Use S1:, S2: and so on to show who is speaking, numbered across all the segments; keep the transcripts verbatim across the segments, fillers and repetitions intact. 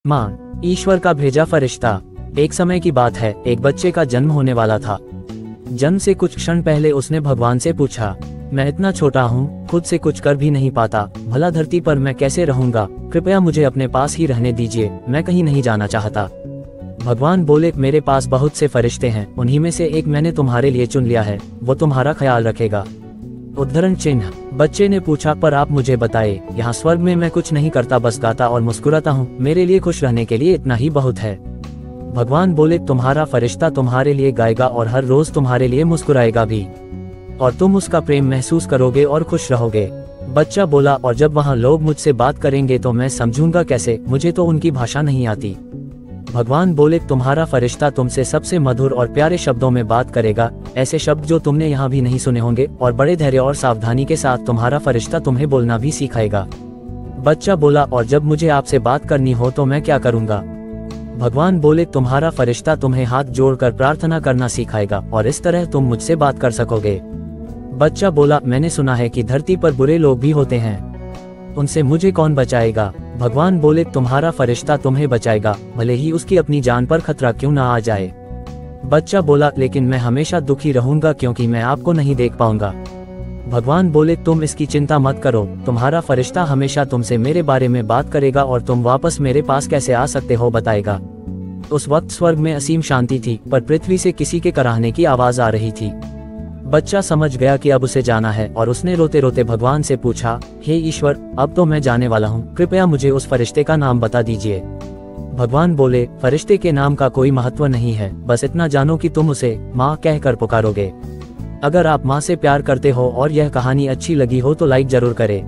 S1: माँ, ईश्वर का भेजा फरिश्ता। एक समय की बात है, एक बच्चे का जन्म होने वाला था। जन्म से कुछ क्षण पहले उसने भगवान से पूछा, मैं इतना छोटा हूँ, खुद से कुछ कर भी नहीं पाता, भला धरती पर मैं कैसे रहूंगा? कृपया मुझे अपने पास ही रहने दीजिए, मैं कहीं नहीं जाना चाहता। भगवान बोले, मेरे पास बहुत से फरिश्ते हैं, उन्हीं में से एक मैंने तुम्हारे लिए चुन लिया है, वो तुम्हारा ख्याल रखेगा। उद्धरण चिन्ह। बच्चे ने पूछा, पर आप मुझे बताए, यहाँ स्वर्ग में मैं कुछ नहीं करता, बस गाता और मुस्कुराता हूँ, मेरे लिए खुश रहने के लिए इतना ही बहुत है। भगवान बोले, तुम्हारा फरिश्ता तुम्हारे लिए गाएगा और हर रोज तुम्हारे लिए मुस्कुराएगा भी, और तुम उसका प्रेम महसूस करोगे और खुश रहोगे। बच्चा बोला, और जब वहाँ लोग मुझसे बात करेंगे तो मैं समझूंगा कैसे, मुझे तो उनकी भाषा नहीं आती। भगवान बोले, तुम्हारा फरिश्ता तुमसे सबसे मधुर और प्यारे शब्दों में बात करेगा, ऐसे शब्द जो तुमने यहाँ भी नहीं सुने होंगे, और बड़े धैर्य और सावधानी के साथ तुम्हारा फरिश्ता तुम्हें बोलना भी सिखाएगा। बच्चा बोला, और जब मुझे आपसे बात करनी हो तो मैं क्या करूँगा? भगवान बोले, तुम्हारा फरिश्ता तुम्हें हाथ जोड़कर प्रार्थना करना सिखाएगा, और इस तरह तुम मुझसे बात कर सकोगे। बच्चा बोला, मैंने सुना है कि धरती पर बुरे लोग भी होते हैं, उनसे मुझे कौन बचाएगा? भगवान बोले, तुम्हारा फरिश्ता तुम्हें बचाएगा, भले ही उसकी अपनी जान पर खतरा क्यों ना आ जाए। बच्चा बोला, लेकिन मैं हमेशा दुखी रहूंगा क्योंकि मैं आपको नहीं देख पाऊंगा। भगवान बोले, तुम इसकी चिंता मत करो, तुम्हारा फरिश्ता हमेशा तुमसे मेरे बारे में बात करेगा और तुम वापस मेरे पास कैसे आ सकते हो बताएगा। उस वक्त स्वर्ग में असीम शांति थी, पर पृथ्वी से किसी के कराहने की आवाज आ रही थी। बच्चा समझ गया कि अब उसे जाना है, और उसने रोते रोते भगवान से पूछा, हे ईश्वर, अब तो मैं जाने वाला हूँ, कृपया मुझे उस फरिश्ते का नाम बता दीजिए। भगवान बोले, फरिश्ते के नाम का कोई महत्व नहीं है, बस इतना जानो कि तुम उसे माँ कहकर पुकारोगे। अगर आप माँ से प्यार करते हो और यह कहानी अच्छी लगी हो तो लाइक जरूर करें।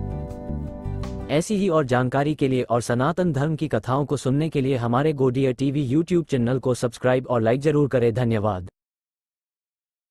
S1: ऐसी ही और जानकारी के लिए और सनातन धर्म की कथाओं को सुनने के लिए हमारे गोडिया टीवी यूट्यूब चैनल को सब्सक्राइब और लाइक जरूर करें। धन्यवाद।